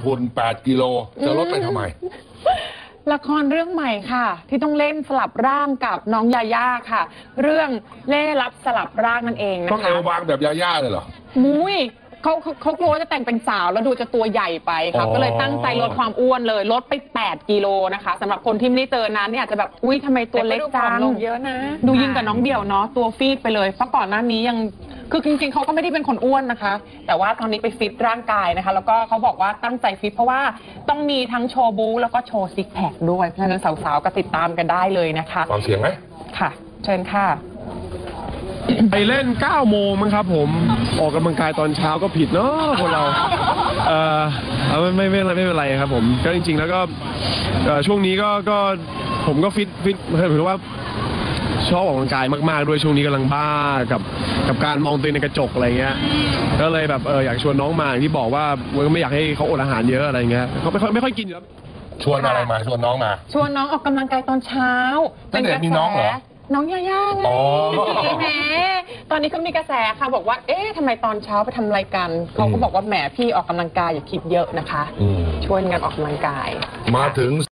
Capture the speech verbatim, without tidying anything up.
หุ่นแปดกิโลจะลดไปทำไมละครเรื่องใหม่ค่ะที่ต้องเล่นสลับร่างกับน้องยาย่าค่ะเรื่องเล่ลับสลับร่างนั่นเองนะคะต้องเอวบางแบบยาย่าเลยเหรอมุ้ยเขาเขากลัวจะแต่งเป็นสาวแล้วดูจะตัวใหญ่ไปค่ะก็เลยตั้งใจลดความอ้วนเลยลดไปแปดกิโลนะคะสำหรับคนที่ไม่ได้เจอนั้นเนี่ยอาจจะแบบอุ้ยทำไมตัวเล็กจังเยอะนะดูยิ่งกับน้องเดี่ยวเนาะตัวฟีดไปเลยเพราะก่อนหน้านี้ยังคือจริงๆเขาก็ไม่ได้เป็นคนอ้วนนะคะแต่ว่าตอนนี้ไปฟิตร่างกายนะคะแล้วก็เขาบอกว่าตั้งใจฟิตเพราะว่าต้องมีทั้งโชว์บู๊แล้วก็โชว์ซิกแพคด้วยเพราะฉะนั้นสาวๆก็ติดตามกันได้เลยนะคะฟังเสียงไหมค่ะเชิญค่ะไปเล่นเก้าโมงมั้งครับผมออกกำลังกายตอนเช้าก็ผิดเนาะคนเราเออไม่ไม่ไม่ไม่เป็นไรครับผมก็จริงๆแล้วก็ช่วงนี้ก็ก็ผมก็ฟิตฟิตถือว่าชอบออกกำลังกายมากๆด้วยช่วงนี้กำลังบ้ากับกับการมองตัวเองในกระจกอะไรเงี้ยก็เลยแบบเอออยากชวนน้องมาที่บอกว่าไม่อยากให้เขาอดอาหารเยอะอะไรเงี้ยเขาไม่ค่อยไม่ค่อยกินอยู่แล้วชวนอะไรมาชวนน้องมาชวนน้องออกกำลังกายตอนเช้าตั้งแต่มีน้องเหรอน้องย่าย่าไงแหมตอนนี้เขามีกระแสค่ะบอกว่าเอ๊ะทำไมตอนเช้าไปทำอะไรกันเขาก็บอกว่าแหมพี่ออกกำลังกายอย่าคิดเยอะนะคะช่วยกันออกกำลังกายมาถึง